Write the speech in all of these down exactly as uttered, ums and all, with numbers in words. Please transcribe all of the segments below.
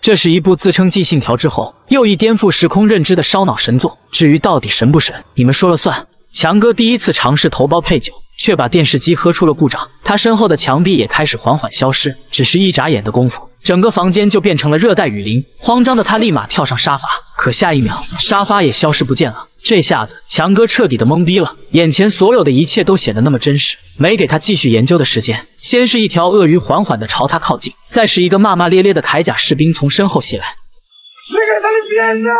这是一部自称继信条之后又一颠覆时空认知的烧脑神作。至于到底神不神，你们说了算。强哥第一次尝试头孢配酒，却把电视机喝出了故障，他身后的墙壁也开始缓缓消失，只是一眨眼的功夫，整个房间就变成了热带雨林。慌张的他立马跳上沙发，可下一秒沙发也消失不见了。这下子强哥彻底的懵逼了，眼前所有的一切都显得那么真实，没给他继续研究的时间。先是一条鳄鱼缓缓的朝他靠近，再是一个骂骂咧咧的铠甲士兵从身后袭来。 谁给他的鞭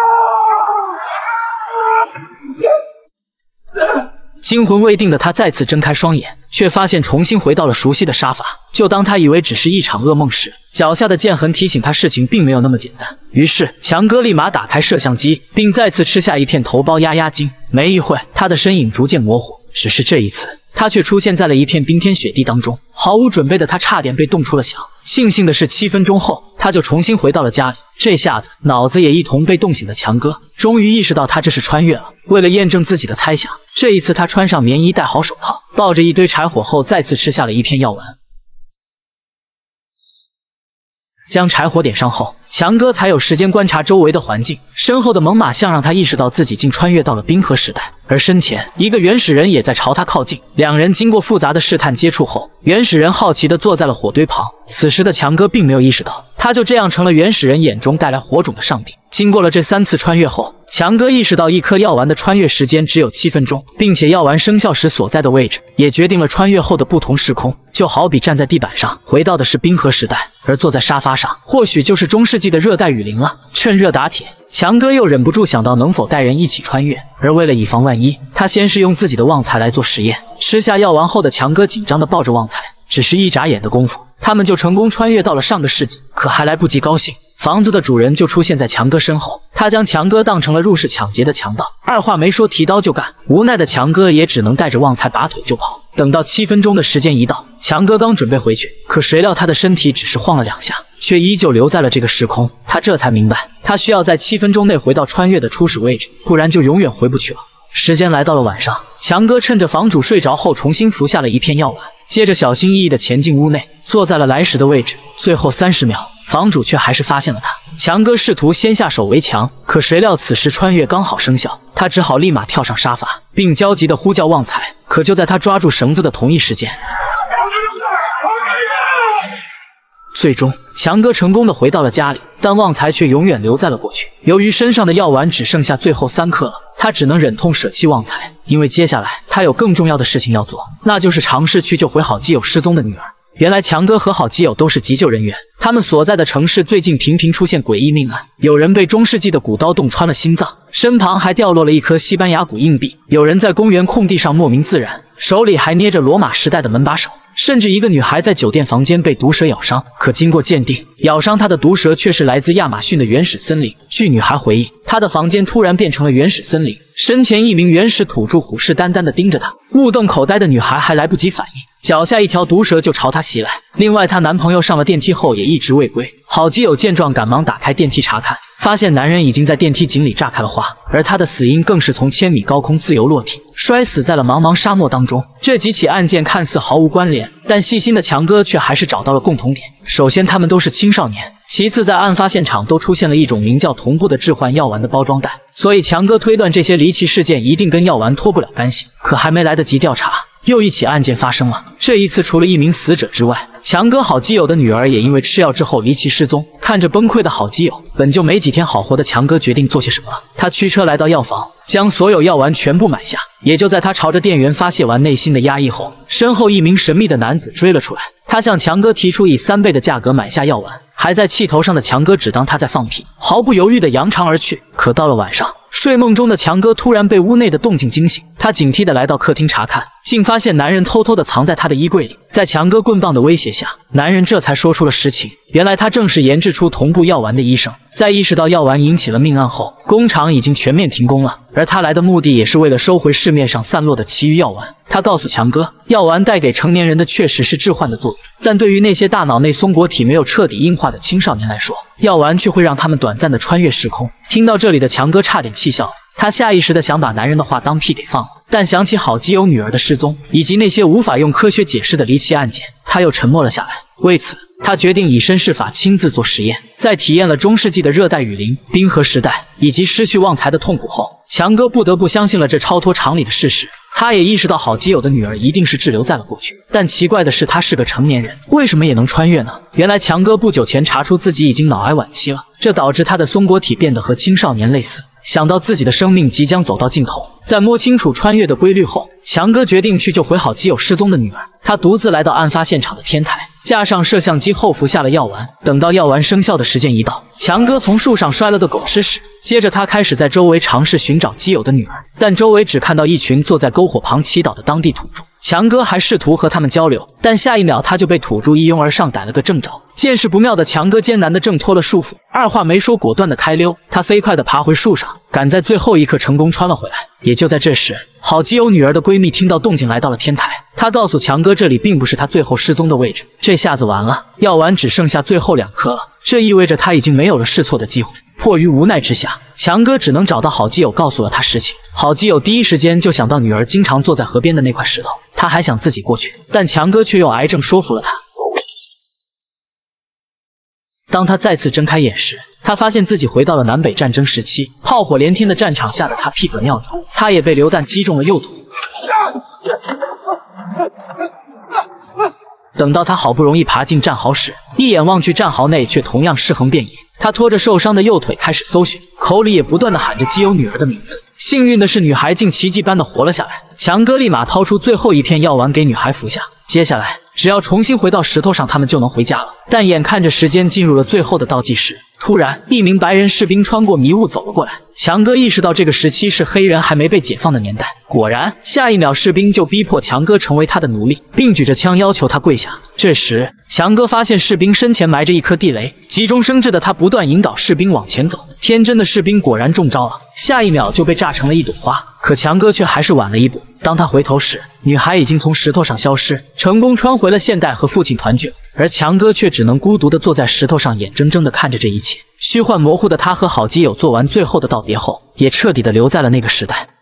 子？ 惊魂未定的他再次睁开双眼，却发现重新回到了熟悉的沙发。就当他以为只是一场噩梦时，脚下的剑痕提醒他事情并没有那么简单。于是强哥立马打开摄像机，并再次吃下一片头孢压压惊。没一会，他的身影逐渐模糊，只是这一次他却出现在了一片冰天雪地当中。毫无准备的他差点被冻出了响。庆幸的是，七分钟后他就重新回到了家里。这下子脑子也一同被冻醒的强哥终于意识到他这是穿越了。为了验证自己的猜想，这一次他穿上棉衣，戴好手套，抱着一堆柴火后再次吃下了一片药丸。将柴火点上后，强哥才有时间观察周围的环境。身后的猛犸象让他意识到自己竟穿越到了冰河时代，而身前一个原始人也在朝他靠近。两人经过复杂的试探接触后，原始人好奇地坐在了火堆旁。此时的强哥并没有意识到，他就这样成了原始人眼中带来火种的上帝。经过了这三次穿越后，强哥意识到一颗药丸的穿越时间只有七分钟，并且药丸生效时所在的位置也决定了穿越后的不同时空。就好比站在地板上，回到的是冰河时代，而坐在沙发上，或许就是中世纪的热带雨林了。趁热打铁，强哥又忍不住想到能否带人一起穿越。而为了以防万一，他先是用自己的旺财来做实验。吃下药丸后的强哥紧张地抱着旺财，只是一眨眼的功夫，他们就成功穿越到了上个世纪。可还来不及高兴，房子的主人就出现在强哥身后，他将强哥当成了入室抢劫的强盗，二话没说提刀就干。无奈的强哥也只能带着旺财拔腿就跑。等到七分钟的时间一到，强哥刚准备回去，可谁料他的身体只是晃了两下，却依旧留在了这个时空。他这才明白，他需要在七分钟内回到穿越的初始位置，不然就永远回不去了。时间来到了晚上，强哥趁着房主睡着后，重新服下了一片药丸，接着小心翼翼地前进屋内，坐在了来时的位置。最后三十秒，房主却还是发现了他。强哥试图先下手为强，可谁料此时穿越刚好生效，他只好立马跳上沙发，并焦急地呼叫旺财。可就在他抓住绳子的同一时间，最终强哥成功地回到了家里，但旺财却永远留在了过去。由于身上的药丸只剩下最后三颗了，他只能忍痛舍弃旺财，因为接下来他有更重要的事情要做，那就是尝试去救回好基友失踪的女儿。原来强哥和好基友都是急救人员，他们所在的城市最近频频出现诡异命案，有人被中世纪的古刀洞穿了心脏，身旁还掉落了一颗西班牙古硬币，有人在公园空地上莫名自燃，手里还捏着罗马时代的门把手，甚至一个女孩在酒店房间被毒蛇咬伤，可经过鉴定，咬伤她的毒蛇却是来自亚马逊的原始森林。据女孩回忆，她的房间突然变成了原始森林，身前一名原始土著虎视眈眈地盯着她。目瞪口呆的女孩还来不及反应，脚下一条毒蛇就朝她袭来。另外，她男朋友上了电梯后也一直未归。好基友见状，赶忙打开电梯查看，发现男人已经在电梯井里炸开了花，而他的死因更是从千米高空自由落体，摔死在了茫茫沙漠当中。这几起案件看似毫无关联，但细心的强哥却还是找到了共同点。首先，他们都是青少年。其次，在案发现场都出现了一种名叫同步的置换药丸的包装袋，所以强哥推断这些离奇事件一定跟药丸脱不了干系。可还没来得及调查，又一起案件发生了。这一次除了一名死者之外，强哥好基友的女儿也因为吃药之后离奇失踪。看着崩溃的好基友，本就没几天好活的强哥决定做些什么了。他驱车来到药房，将所有药丸全部买下。也就在他朝着店员发泄完内心的压抑后，身后一名神秘的男子追了出来。他向强哥提出以三倍的价格买下药丸，还在气头上的强哥只当他在放屁，毫不犹豫地扬长而去。可到了晚上，睡梦中的强哥突然被屋内的动静惊醒，他警惕地来到客厅查看，竟发现男人偷偷地藏在他的衣柜里。在强哥棍棒的威胁下，男人这才说出了实情。原来他正是研制出同步药丸的医生，在意识到药丸引起了命案后，工厂已经全面停工了，而他来的目的也是为了收回市面上散落的其余药丸。他告诉强哥，药丸带给成年人的确实是致幻的作用，但对于那些大脑内松果体没有彻底硬化的青少年来说，药丸却会让他们短暂的穿越时空。听到这里的强哥差点气笑了，他下意识的想把男人的话当屁给放了，但想起好基友女儿的失踪，以及那些无法用科学解释的离奇案件，他又沉默了下来。为此， 他决定以身试法，亲自做实验。在体验了中世纪的热带雨林、冰河时代以及失去旺财的痛苦后，强哥不得不相信了这超脱常理的事实。他也意识到好基友的女儿一定是滞留在了过去，但奇怪的是，他是个成年人，为什么也能穿越呢？原来强哥不久前查出自己已经脑癌晚期了，这导致他的松果体变得和青少年类似。想到自己的生命即将走到尽头，在摸清楚穿越的规律后，强哥决定去救回好基友失踪的女儿。他独自来到案发现场的天台，架上摄像机后服下了药丸。等到药丸生效的时间一到，强哥从树上摔了个狗吃屎。接着他开始在周围尝试寻找基友的女儿，但周围只看到一群坐在篝火旁祈祷的当地土著。强哥还试图和他们交流，但下一秒他就被土著一拥而上逮了个正着。见势不妙的强哥艰难地挣脱了束缚，二话没说，果断地开溜。他飞快地爬回树上，赶在最后一刻成功穿了回来。也就在这时，好基友女儿的闺蜜听到动静来到了天台，她告诉强哥这里并不是她最后失踪的位置。这下子完了，药丸只剩下最后两颗了，这意味着他已经没有了试错的机会。迫于无奈之下，强哥只能找到好基友，告诉了他实情。好基友第一时间就想到女儿经常坐在河边的那块石头，他还想自己过去，但强哥却用癌症说服了他。当他再次睁开眼时，他发现自己回到了南北战争时期，炮火连天的战场，吓得他屁滚尿流。他也被榴弹击中了右腿。等到他好不容易爬进战壕时，一眼望去，战壕内却同样尸横遍野。他拖着受伤的右腿开始搜寻，口里也不断的喊着基友女儿的名字。幸运的是，女孩竟奇迹般的活了下来。强哥立马掏出最后一片药丸给女孩服下，接下来只要重新回到石头上，他们就能回家了。但眼看着时间进入了最后的倒计时，突然一名白人士兵穿过迷雾走了过来。强哥意识到这个时期是黑人还没被解放的年代。果然，下一秒士兵就逼迫强哥成为他的奴隶，并举着枪要求他跪下。这时，强哥发现士兵身前埋着一颗地雷，急中生智的他不断引导士兵往前走。天真的士兵果然中招了，下一秒就被炸成了一朵花。可强哥却还是晚了一步。当他回头时，女孩已经从石头上消失，成功穿回了现代，和父亲团聚。而强哥却只能孤独地坐在石头上，眼睁睁地看着这一切。虚幻模糊的他和好基友做完最后的道别后，也彻底地留在了那个时代。